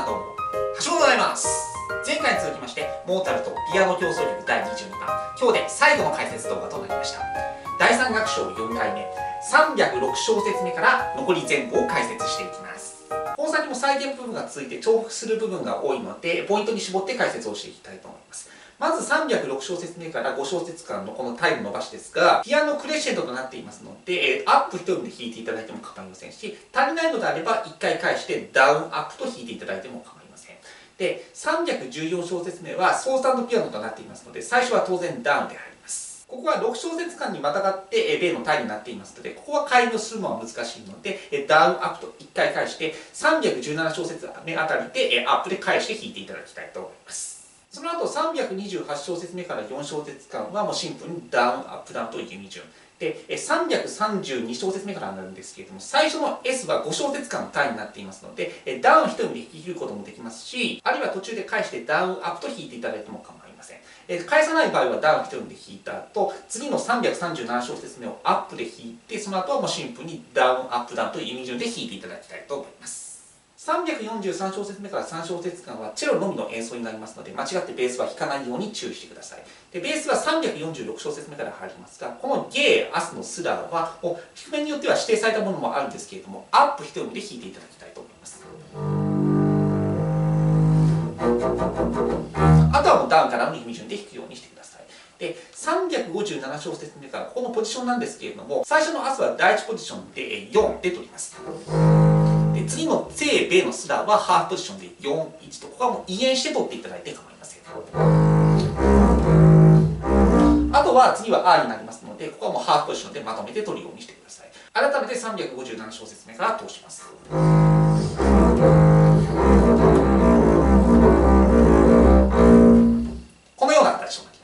さんどうも、はしごでございます。前回に続きまして、モーツァルトピアノ競争曲第22番、今日で最後の解説動画となりました。第3楽章4回目、306小節目から残り全部を解説していきます。この先も再現部分が続いて重複する部分が多いので、ポイントに絞って解説をしていきたいと思います。まず306小節目から5小節間のこのタイム伸ばしですが、ピアノクレッシェンドとなっていますので、アップ一人で弾いていただいても構いませんし、足りないのであれば1回返してダウンアップと弾いていただいても構いません。で、314小節目はソース&ピアノとなっていますので、最初は当然ダウンで入ります。ここは6小節間にまたがって米のタイになっていますので、ここは改良するのは難しいので、ダウンアップと1回返して、317小節目あたりでアップで返して弾いていただきたいと思います。その後328小節目から4小節間はもうシンプルにダウンアップダウンという弓順で、332小節目からになるんですけれども、最初の S は5小節間の単位になっていますので、ダウン一人で弾き切ることもできますし、あるいは途中で返してダウンアップと弾いていただいても構いません。返さない場合はダウン一人で弾いた後、次の337小節目をアップで弾いて、その後はもうシンプルにダウンアップダウンという弓順で弾いていただきたいと思います。343小節目から3小節間はチェロのみの演奏になりますので、間違ってベースは弾かないように注意してください。でベースは346小節目から入りますが、このゲー、アスのスラーは低めによっては指定されたものもあるんですけれども、アップ一読みで弾いていただきたいと思います。あとはもうダウンからの弓順で弾くようにしてください。で、357小節目からこのポジションなんですけれども、最初のアスは第1ポジションで4で取ります。で次の正米のスラーはハーフポジションで4、1と、ここはもう移弦して取っていただいて構いません。あとは次は R になりますので、ここはもうハーフポジションでまとめて取るようにしてください。改めて357小節目から通します。このような形となります。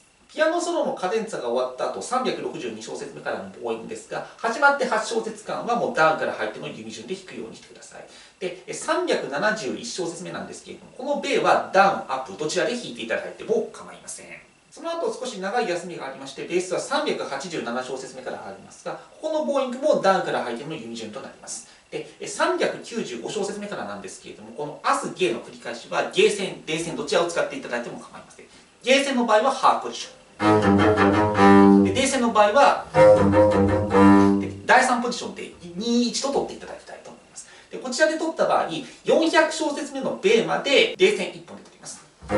ピアノソロのカデンツァが終わった後、362小節目からのボーイングですが、始まって8小節間はもうダウンから入っての弓順で弾くようにしてください。で、371小節目なんですけれども、この米はダウン、アップ、どちらで弾いていただいても構いません。その後少し長い休みがありまして、ベースは387小節目から入りますが、ここのボーイングもダウンから入っての弓順となります。で、395小節目からなんですけれども、このアス、ゲーの繰り返しは、ゲー線、デー線どちらを使っていただいても構いません。ゲー線の場合はハーフポジション。で、デー線の場合は、第3ポジションで2-1と取っていただきたいと思います。で、こちらで取った場合、400小節目の米までデー線1本で取ります。こ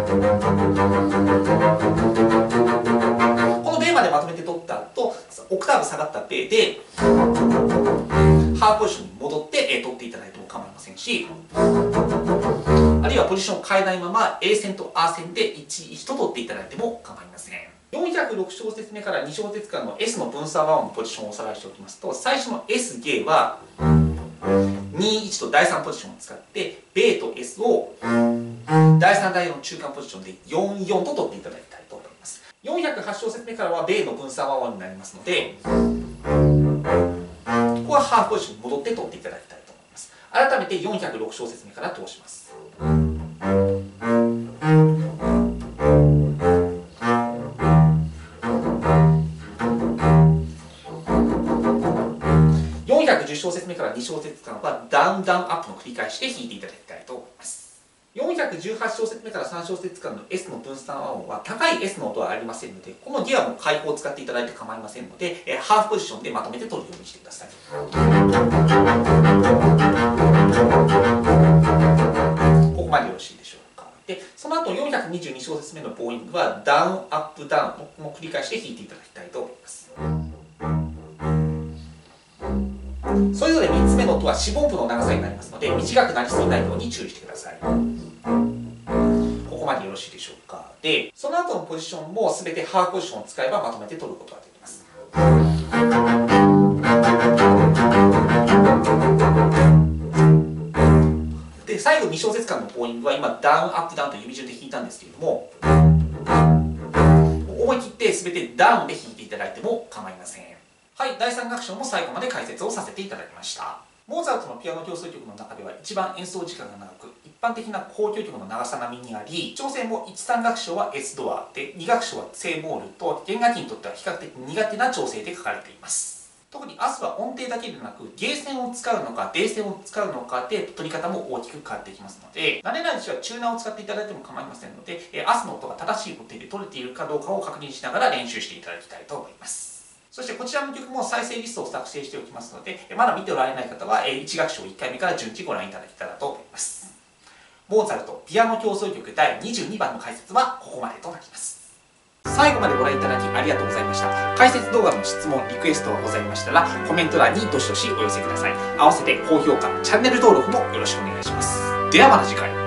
の米までまとめて取った後、オクターブ下がった米で、ハーフポジションに戻って取っていただいても構いませんし、あるいはポジションを変えないまま A 線と R 線で1-1と取っていただいても構いません。406小節目から2小節間の S の分散和音のポジションをおさらいしておきますと、最初の S ゲーは2-1と第3ポジションを使って米と S を第3第4の中間ポジションで4-4と取っていただきたいと思います。408小節目からは米の分散和音になりますので、ここはハーフポジションに戻って取っていただきたいと思います。改めて406小節目から通します。410小節目から2小節間はダウンダウンアップの繰り返しで弾いていただきたいと思います。418小節目から3小節間の S の分散和音は高い S の音はありませんので、このギアも開口を使っていただいて構いませんので、ハーフポジションでまとめて取るようにしてください。ここまでよろしいでしょうか。で、その後422小節目のボーイングはダウンアップダウンの繰り返しで弾いていただきたいと思います。それぞれ3つ目の音は四分音符の長さになりますので、短くなりすぎないように注意してください。ここまでよろしいでしょうか。で、その後のポジションも全てハーフポジションを使えばまとめて取ることができます。で、最後2小節間のボーイングは今ダウンアップダウンと指順で弾いたんですけれども、思い切って全てダウンで弾いていただいても構いません。はい、第3楽章も最後まで解説をさせていただきました。モーツァルトのピアノ協奏曲の中では一番演奏時間が長く、一般的な交響曲の長さ並みにあり、調整も1、3楽章は S ドアで、2楽章は正モールと、弦楽器にとっては比較的苦手な調整で書かれています。 特にアスは音程だけでなく、ゲーセンを使うのか、デーセンを使うのかで取り方も大きく変わってきますので、慣れないうちはチューナーを使っていただいても構いませんので、アスの音が正しい音程で取れているかどうかを確認しながら練習していただきたいと思います。そしてこちらの曲も再生リストを作成しておきますので、まだ見ておられない方は1楽章1回目から順次ご覧いただけたらと思います。モーツァルトピアノ協奏曲第22番の解説はここまでとなります。最後までご覧いただきありがとうございました。解説動画の質問、リクエストがございましたら、コメント欄にどしどしお寄せください。合わせて高評価、チャンネル登録もよろしくお願いします。ではまた次回。